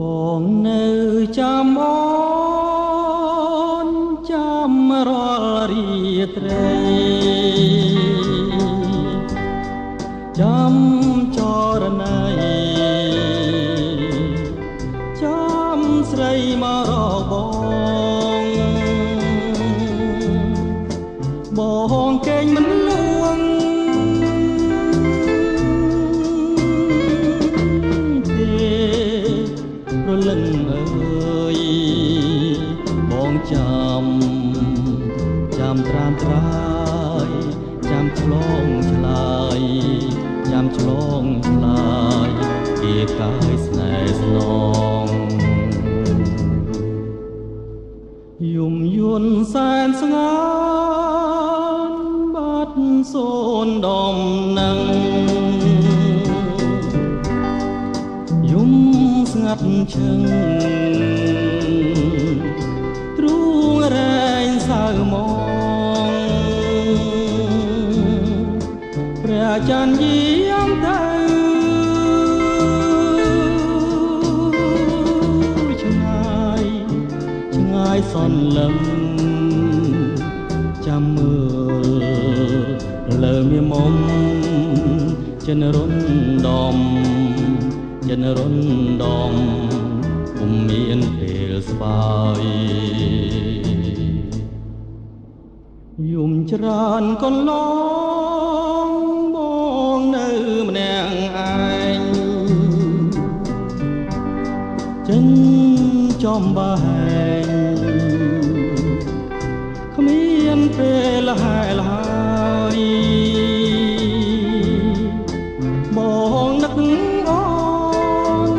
បងនៅចាំអូនចាំរាល់រាត្រីចាំចរណៃចាំស្រីមករកបងកេងមិនលួងព្រលឹងអើយបងចាំត្រានត្រាយចាំឆ្លងឆ្លើយចាំឆ្លងឆ្លើយពីកាយស្នេហ៍ស្នងយំយន់សែនស្ងាត់បាត់សូនដំណឹងយំស្ងាត់ឈឹងទ្រូងរែងសៅមកព្រះច័ន្ទយាងទៅឆ្ងាយសន្លឹមចាំមើលលើមាមុំចិនរុនដំចិនរុនដំពុំមានពេលស្បើយយំច្រើនកន្លងបងនៅម្នាក់ឯងចិនចំបែងគ្មានពេលហែលហើយបងនឹកអូន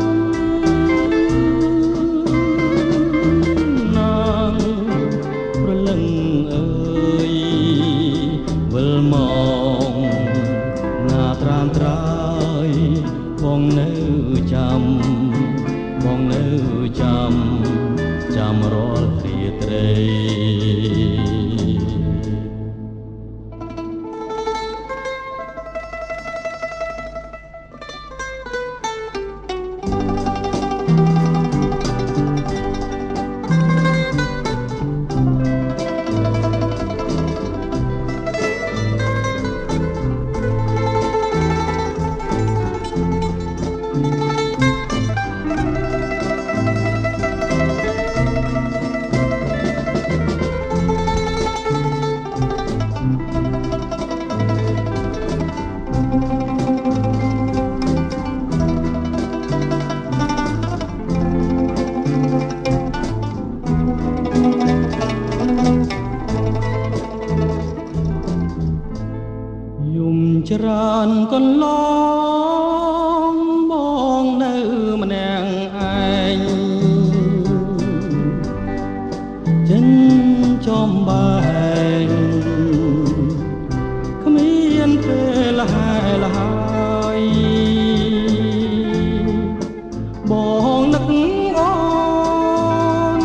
ណាងព្រលឹងអើយវិលមកណាត្រានត្រាយបងនៅចាំបងនៅចាំរាល់រាត្រីច្រើនកន្លងបងនៅម្នាក់ឯងចិនចំបែងគ្មានពេលហែលហើយបងនឹកអូន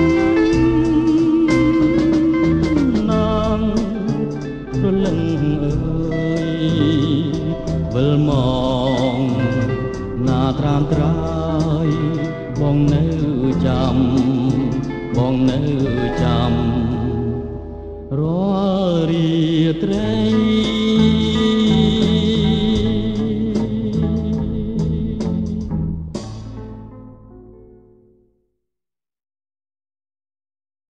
ណាងព្រលឹងអើវិលមកណាត្រានត្រាយបងនៅចាំបងនៅចាំរាល់រាត្រី